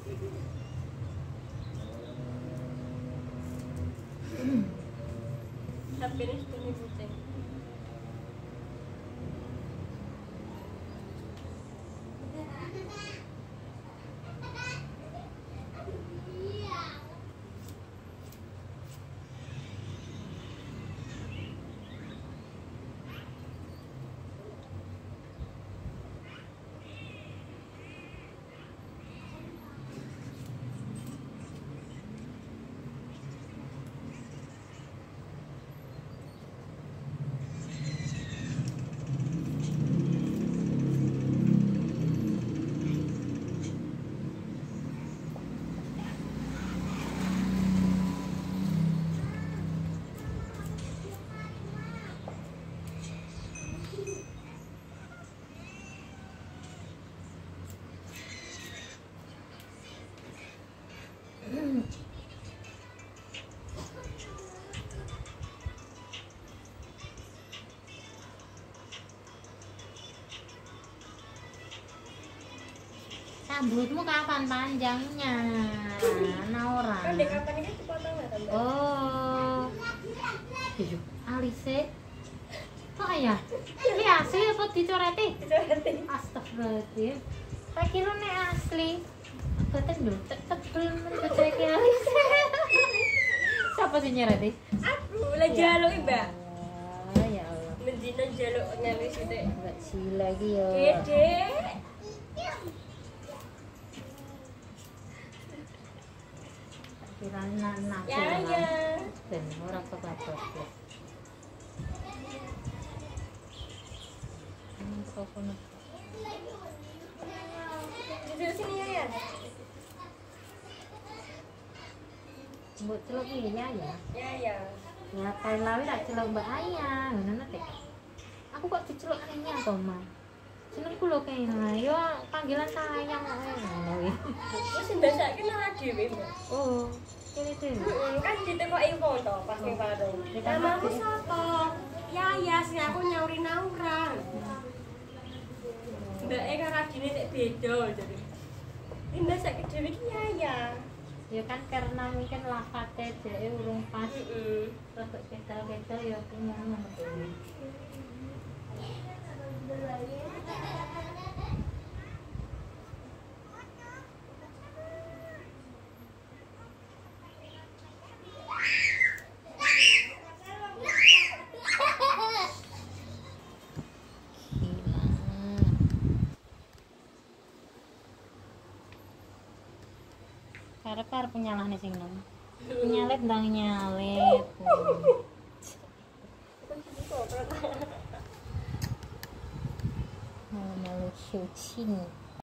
Tapi ini sudah putih. Rambutmu kapan panjangnya, Naura? Kan dek kapan ini dipotong nggak tante? Oh, iya, alise. Kok ya? Ini asli apa dicoreti? Dicoreti. Astagfirullahaladzim. Tak kira nih asli. Betul dulu, tebel mencekreki alise. Siapa sih nyereti? Aku lah jaluk mbak. Oh, ya Allah. Mendina jaluk nyaris itu. Mbak Sila lagi ya. Gede. Kira nak Ya ya. dan orang kebabat ya. Mikrofon. Duduk sini ya. Mbok celuk iya ya. Ya. Ya kain lawi tak celuk Mbak Ayah. Ngono teh. Aku kok diceluk anehnya to, Ma. Jenengku lho kene. Yo panggilan sayang kok ngono iki. Wis ndasake nang dhewe mbak. Oh, kene dhewe. Kan ditekoki foto pas ning warung. Namamu sapa? Ya sing aku nyauri Naura. Mbak karo adine nek beda jadi. Ini ndasake dhewe iki ya. Ya kan karena mungkin lafate dhek urung pas. Heeh. Terus ketal-ketal ya ngono. Karep penyalahne sing nom. Nyalip ndang nyalip. Malu syuting.